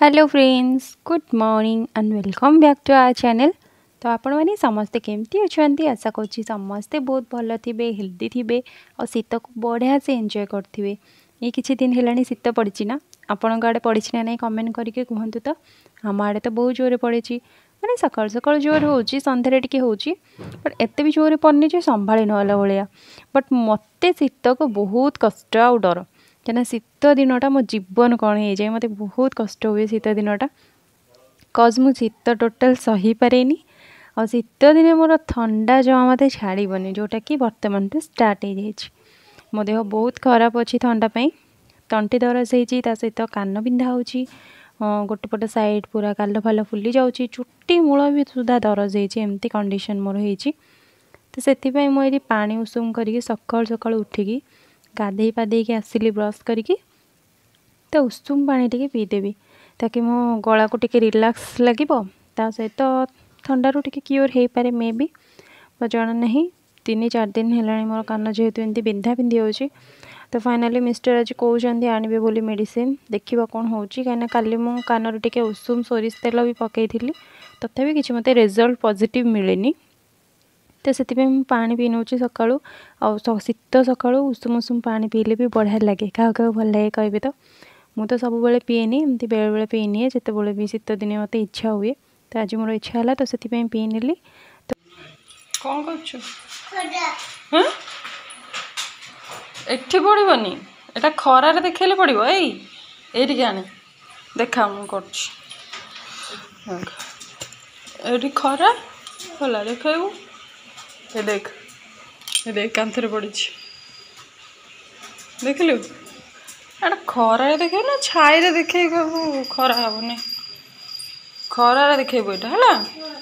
Hello friends, good morning and welcome back to our channel. तो आपण मैंने समस्ते केमती अच्छा आशा करुँची समस्ते बहुत भल थे, हेल्दी थे और शीत को बढ़िया से एंजॉय करेंगे। ये किसी दिन है शीत पड़ी ना, आपण आड़े पड़ी ना नहीं कमेंट करके कहतु। तो आम आड़े तो बहुत जोर पड़े, मैंने सकाल सकाल जोर हो सन्धारे टी हो बट एत भी जोर पड़नी जो संभाली नला भाया। बट मत शीत को बहुत कष्ट आ डर क्या शीत दिनटा मो जीवन कौन हो जाए, मत बहुत कष्ट हुए शीत दिनटा कज मु शीत टोटाल सही पारे और शीत दिन मोर थंडा जमा मत छाड़बनी, जोटा कि बर्तमान तो स्टार्ट हो जाए। मो देह बहुत खराब अच्छी थंडा पाई, तंटी दरज होता सहित कान बिंधा हो गोटे पट साइड पूरा गाल फाल फुली जाऊँगी, चुट्टी मूल भी सुधा दरज होमती कंडीशन मोर हो। तो से मुझे पानी उषुम कर सकाल सकाल उठिकी गाधे पाधे आसिली ब्रश करी तो उषुम पानी टी पीदेवी ताकि मो गला को टिके रिलैक्स लगे, सहित थंडारू टिके क्योर हो पारे मे बी जाना नहीं। 3-4 दिन है मोर कान जेहेतु एमती बिंधा बिंधी हो। तो फाइनाली मिस्टर आज कहते आणवे बोली मेडिसिन, देखा कौन हो कहीं काली मु कान टिके उषुम सोरिष तेल भी पकई तथापि किसी मत रिजल्ट पॉजिटिव मिलेनी। तो से पानी पी नौ सकालू शीत सकालू उषुम उषुम पानी पीले भी बढ़िया लगे। क्या भल लगे कहे तो मुझे सब बेले पीएनी, एमती बेले बेले पीनी जिते भी शीत दिन मत इच्छा हुए। तो आज मोर इच्छा है तो से पी नेली। तो कौन कर एठी पड़ोनी एटा खरार देखेले पड़ो ये आने देखा मुझे खरा भला देखू ये देख कांथरे पड़ी देखलु एटा खरार देखे ना छाई देखे खरा हेनी खरार देखेबू एटा है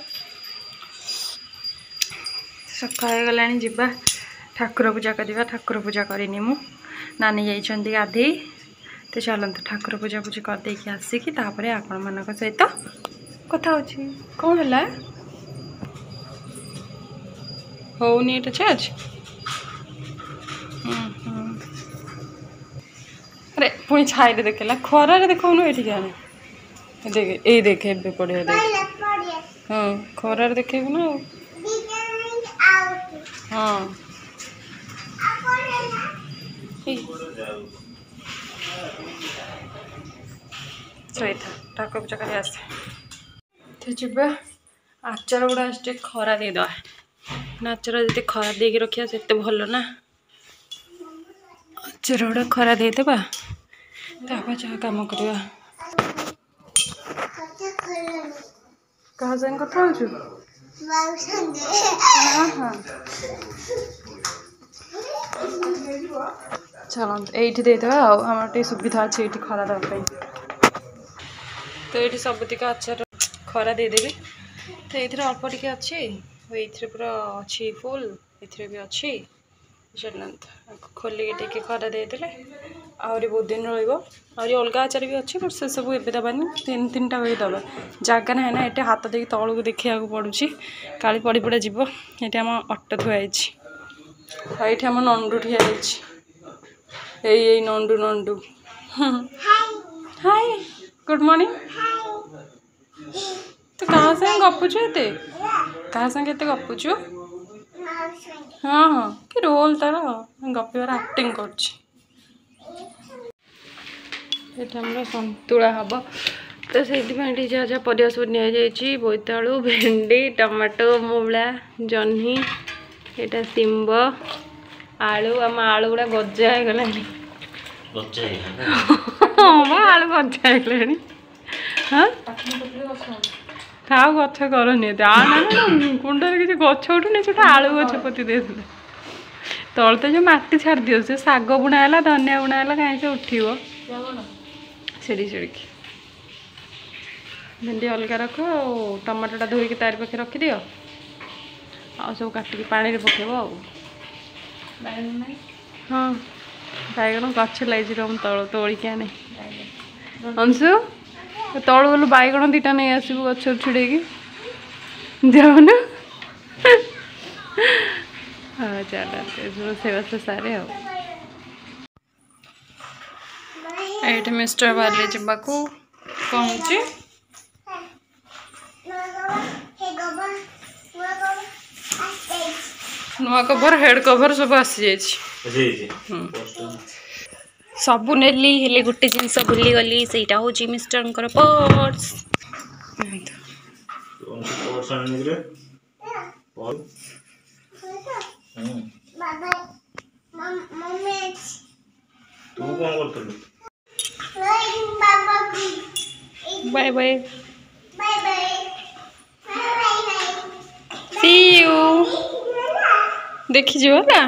सका गला जा ठाकुर पूजा करवा। ठाकुर पूजा करनी मु नानी जाइछंती गाधे। तो चलते ठाकुर पूजा पूजी करदे आसिकी तापर आपण मान सहित कथा होची कौन है होनी एटा चार्ज। अरे पुणी छाई देखेला खरार देखौनु एठी जाने देख ए देखे बे पड़े देख हाँ खरार देखेबु ना हाँ सही था ठाकुर पूजा कर आस तो आचार गुड़ा आज खरा देद आचार जिते खरा दे रखा से भल ना आचार गुड़ा खरा देदेबा जहाँ कम करवा कहा संग कथा हो चलते ये देदेबा आम सुविधा अच्छे ये खरा देवाई। तो ये सबुतिक आचार खरा देदेवी। तो ये अल्प टे अच्छे ये पूरा अच्छी फुल ये भी अच्छी खोलिक टे खरा देदेले आहरी बहुत दिन रही अलग आचार भी अच्छे बट से सब एवं दबानी 3-3टा भी दबा जगह ना है ना ये हाथ देख तौक देखा पड़ुची काली पड़ पड़ा जीव। ये आम अटो थुआई ये आम नंडू ठिया यही नंडू नंडू हाय गुड मॉर्निंग। तो कहाँ संगे गपुचु एते कहाँ संगे एते गपुचु हाँ हाँ कि रोल तार गपार एक्टिंग कर सतुला हम। तो से जहाँ जहाँ परिया सब नि बोईतालु भेंडी टमाटो मूला जह्नी यहाँ शिंब आलू आम आलू गुड़ा गजा हो गला हाँ आलू गजा हो हाँ था गच करनी कुंडे किसी गच उठुनी से आलू गच पोती दे तल तो जो मटी छाड़ दियो से शाग बुणाला धनिया बुणाला कहीं से उठो सीढ़ी सीढ़ी भेंडी अलग रख टमाटोटा धोईकी तार पाखे रखिदि आ सब काटिकी पानी पकेब हाँ बैगन गच लगी तल तोड़िक आने अंशु तलू गलु बैगन 2टा नहीं आसबू गच छिड़े जाऊन हाँ चल रोसे सारे ये मिस्टर बाहर जावाक कौन ची नुआ कवर हेड कवर सब आसी सबू नेली हेले गोटे जिनस भूली गली सेटा होची mister purse bye bye see you देखी जो ना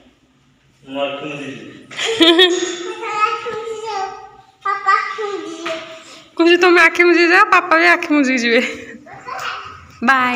कुछ तुम आखि मुझे जा पापा भी आखि मुझे जीवे बाय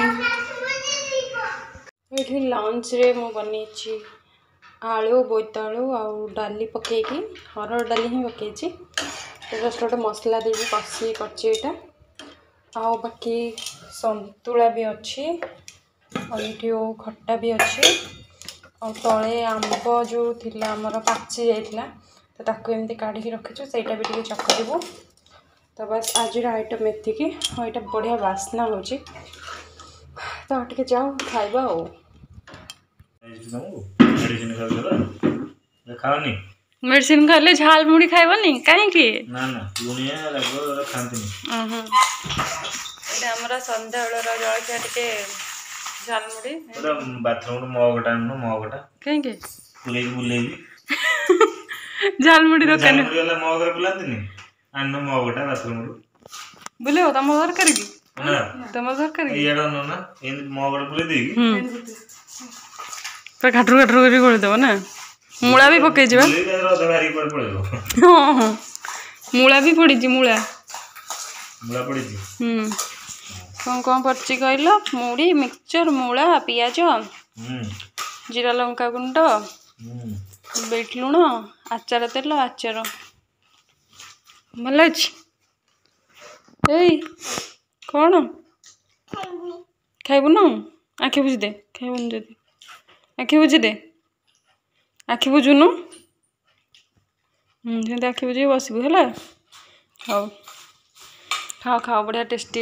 ये लंच रे मु बनी आलू बोईतालू आउ डाली पकईकी हरड़ डाली ही पकई जस्ट गोटे मसला दे कषी करटा आउ बाकी संतुला भी अच्छी और ये खट्टा भी अच्छी और तले आंब जो थिला आमर पाची जाइला तो ताकू एमती काढ़ी रखीचु सेटा भी टे चकटू तो बस आज आइटम एतिकी हाँ यहाँ बढ़िया बास्ना हो तो टे जाओ खाइबा मेडिसिन खाले झाल मुड़ी खाइबनी कहीं आमर संध्या बेलर जलखिया टे झालमुड़ी बाथरूम मगटा मगटा कहीं झालमुड़ी दुकान मगर बुलाती अन्न मगटा बाथरूम बुले तुम दरकार कि तुम दरकार मगटा बुले दी पूरा घाटरू घाटरू कर गोलदेव ना मूला भी पकई हाँ हाँ मूला भी पड़ी मूला कौन कौन पड़ी कहल मुड़ी मिक्सचर मूला पियाज जीरा लंका गुंड बीट लुण आचार तेल आचार भल अच्छी कौन खाइबुन आखि बुझी दे खाइबुन जदि आखि बुझी दे आखि बुझुनु सेमती आखि बुझे बसबू है हाँ खाओ खाओ बढ़िया टेस्टी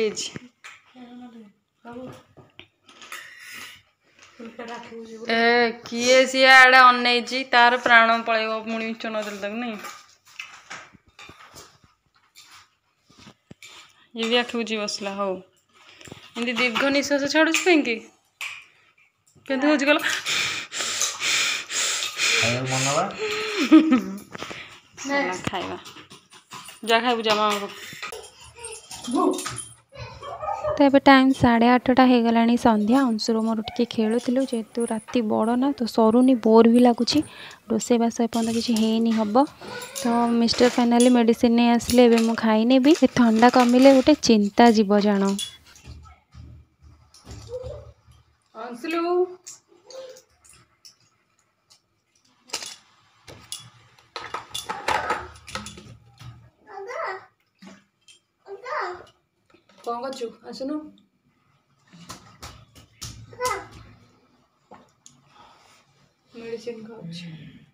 ए किए सी आड़े अनई तार प्राण पलैब मुड़ी मिच नदेल तक नहीं ये भी आखि बुझी बसला हौ एमती दीर्घ निश्वास छाड़ू कहीं कल खाइबा जा खाइबू जा मामा तो ये टाइम 8:30 हो गला संध्या अंशुर मोर टे खेलुलु जेहेतु राति बड़ ना तो सरुनी बोर भी लगुच रोषेबास एपर्तन किसी हैनी हम तो मिस्टर फाइनाली मेडिसिन नहीं आसले एवं मुझे खाइने भी ठंडा कमिले गोटे चिंता जीव जान अंशुलु कौन करछु आसुनु मेडिसिन खाऊछु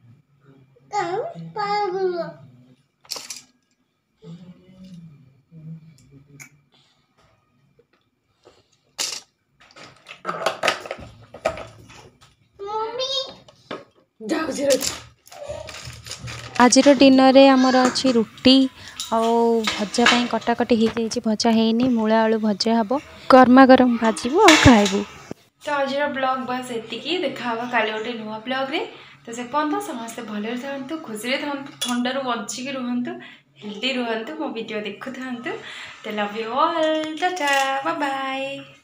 आज डिनर रे आमर अच्छी रुटी भजा पाई कटाकटी हो जाए भजा हैनी मूला आलू भजा हम गर्मा गरम भाजबू और खाइबू तो आज ब्लॉग बस एतिकी देखा काली गोटे नुआ ब्लॉग रे तो से पर्यटन समस्ते भले था खुशी था ठंडारू बचिकी रुहतु हेल्दी रुहतु मो वीडियो देखु था तो love you all tata bye bye.